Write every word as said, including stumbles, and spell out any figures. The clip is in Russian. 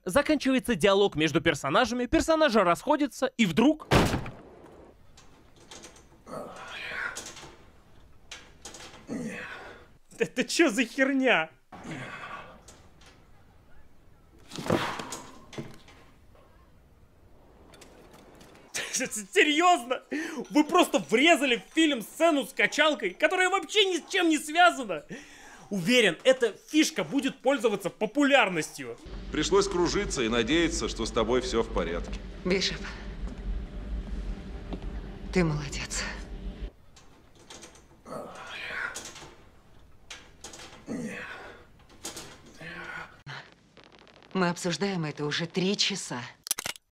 Заканчивается диалог между персонажами, персонажи расходятся, и вдруг... Это чё за херня? Серьезно? Вы просто врезали в фильм сцену с качалкой, которая вообще ни с чем не связана? Уверен, эта фишка будет пользоваться популярностью. Пришлось кружиться и надеяться, что с тобой все в порядке. Бишоп, ты молодец. Мы обсуждаем это уже три часа.